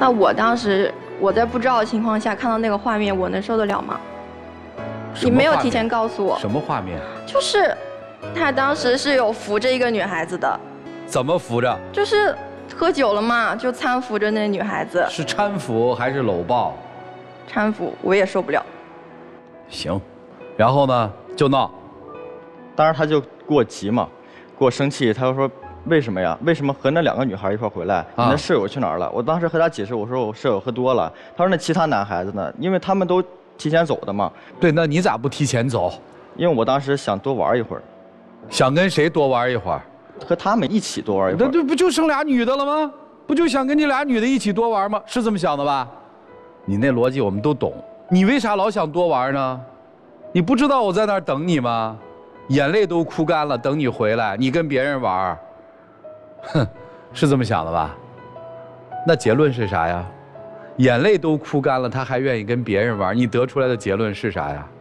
那我当时我在不知道的情况下看到那个画面，我能受得了吗？你没有提前告诉我。 什么画面？ 就是他当时是有扶着一个女孩子的。 怎么扶着？ 就是喝酒了嘛，就搀扶着那女孩子。 是搀扶还是搂抱？ 搀扶，我也受不了。 行，然后呢就闹。 当时他就给我急嘛，给我生气，他就说为什么呀？为什么和那2个女孩一块回来？你的舍友去哪儿了？我当时和他解释，我说我舍友喝多了。他说那其他男孩子呢？因为他们都提前走的嘛。 对，那你咋不提前走？ 因为我当时想多玩一会儿。 想跟谁多玩一会儿？ 和他们一起多玩一会儿。 那不就剩俩女的了吗？不就想跟你俩女的一起多玩吗？是这么想的吧？你那逻辑我们都懂。你为啥老想多玩呢？你不知道我在那儿等你吗？眼泪都哭干了，等你回来，你跟别人玩。哼，是这么想的吧？那结论是啥呀？眼泪都哭干了，他还愿意跟别人玩，你得出来的结论是啥呀？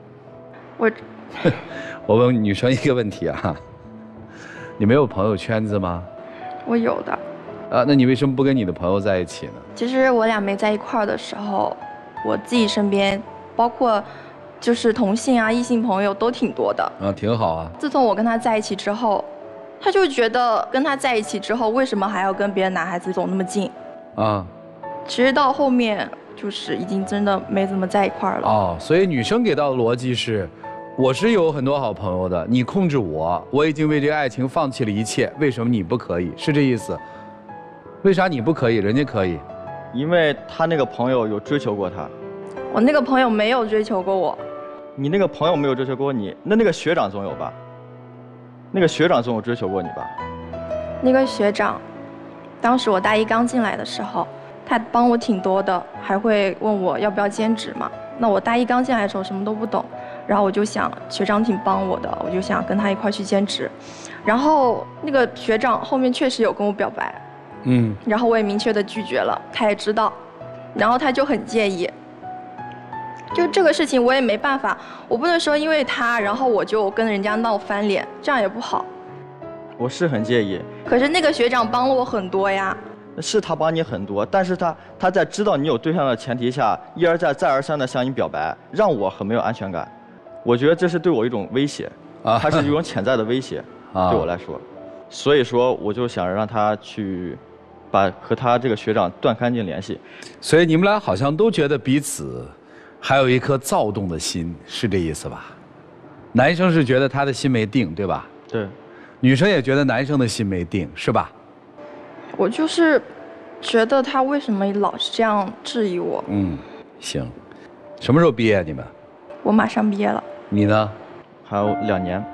我问女生一个问题啊，你没有朋友圈子吗？ 我有的。 那你为什么不跟你的朋友在一起呢？ 其实我俩没在一块儿的时候，我自己身边，包括就是同性啊、异性朋友都挺多的。 挺好啊。 自从我跟他在一起之后，他就觉得跟他在一起之后，为什么还要跟别的男孩子走那么近？其实到后面就是已经真的没怎么在一块儿了。 所以女生给到的逻辑是，我是有很多好朋友的，你控制我，我已经为这个爱情放弃了一切，为什么你不可以？是这意思？为啥你不可以，人家可以？ 因为他那个朋友有追求过他。 我那个朋友没有追求过我。 你那个朋友没有追求过你，那个学长总有吧？那个学长总有追求过你吧？ 那个学长，当时我大一刚进来的时候，他帮我挺多的，还会问我要不要兼职嘛。那我大一刚进来的时候什么都不懂，然后我就想学长挺帮我的，我就想跟他一块去兼职。然后那个学长后面确实有跟我表白，然后我也明确的拒绝了，他也知道，然后他就很介意。就这个事情我也没办法，我不能说因为他，然后我就跟人家闹翻脸，这样也不好。 我是很介意。 可是那个学长帮了我很多呀。 是他帮你很多，但是他在知道你有对象的前提下，一而再再而三的向你表白，让我很没有安全感。我觉得这是对我一种威胁，它是一种潜在的威胁，对我来说。所以说，我就想让他去和他这个学长断干净联系。 所以你们俩好像都觉得彼此还有一颗躁动的心，是这意思吧？男生是觉得他的心没定，对吧？ 对。 女生也觉得男生的心没定，是吧？ 我就是觉得他为什么老是这样质疑我。 行。什么时候毕业你们？ 我马上毕业了。 你呢？ 还有2年。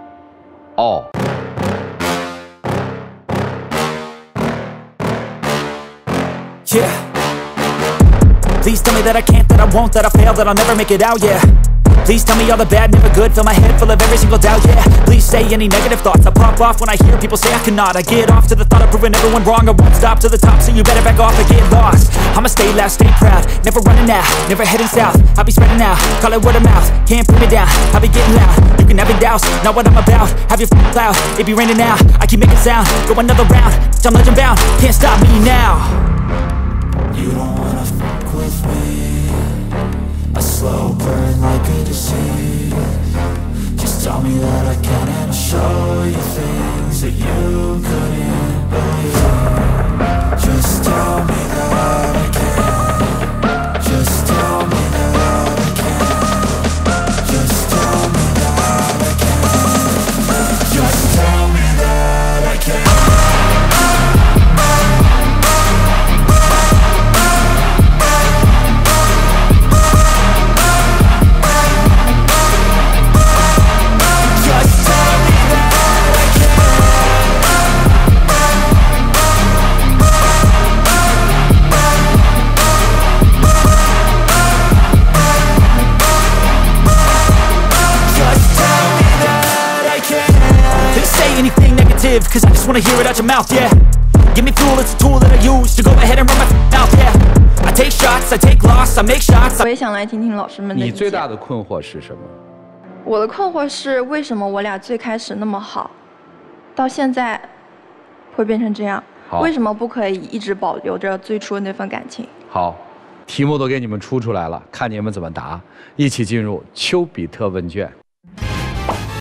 Yeah. Please tell me that I can't, that I won't, that I fail, that I'll never make it out, yeah. Please tell me all the bad, never good, fill my head full of every single doubt, yeah. Please say any negative thoughts, I pop off when I hear people say I cannot. I get off to the thought of proving everyone wrong, I won't stop to the top, so you better back off and get lost. I'ma stay loud, stay proud, never running out, never heading south. I'll be spreading out, call it word of mouth, can't put me down, I'll be getting loud. You can have it douse, not what I'm about, have your cloud, it be raining now. I keep making sound, go another round, I'm legend bound, can't stop me now. You don't wanna fuck with me, a slow burn like a disease. Just tell me that I can and I'll show you things that you couldn't believe. Just tell me that I can. Just tell me that I can. Just tell me that I can. Just tell me that I can. Cause I just wanna hear it out your mouth, yeah. Give me fuel, it's a tool that I use to go ahead and run my mouth, yeah. I take shots, I take loss, I make shots. 我也想来听听老师们的意见。 你最大的困惑是什么？ 我的困惑是为什么我俩最开始那么好，到现在会变成这样？ 好， 为什么不可以一直保留着最初的那份感情？ 好，题目都给你们出来了，看你们怎么答。一起进入丘比特问卷。